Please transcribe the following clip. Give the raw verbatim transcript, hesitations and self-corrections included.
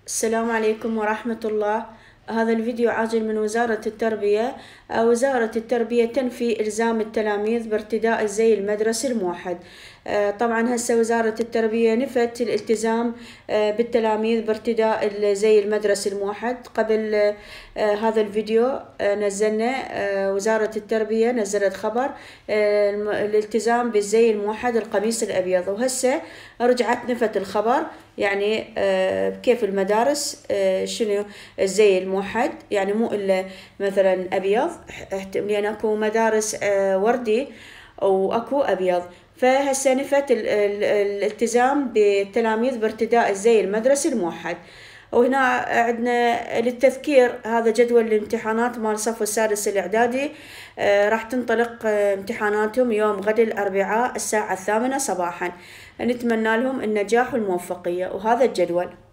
السلام عليكم ورحمة الله. هذا الفيديو عاجل من وزارة التربية. وزارة التربية تنفي إلزام التلاميذ بارتداء الزي المدرسي الموحد. طبعا هسه وزارة التربية نفت الالتزام بالتلاميذ بارتداء الزي المدرسي الموحد. قبل هذا الفيديو نزلنا وزارة التربية نزلت خبر الالتزام بالزي الموحد القميص الأبيض، وهسه رجعت نفت الخبر يعني كيف المدارس شنو الزي الموحد، يعني مو إلا مثلا أبيض، لأن أكو مدارس وردي وأكو أبيض. فهسه نفت الالتزام بالتلاميذ بارتداء الزي المدرسي الموحد. وهنا عندنا للتذكير هذا جدول الامتحانات مال الصف السادس الإعدادي. آه راح تنطلق آه امتحاناتهم يوم غد الأربعاء الساعة الثامنة صباحا. نتمنى لهم النجاح والموفقية، وهذا الجدول.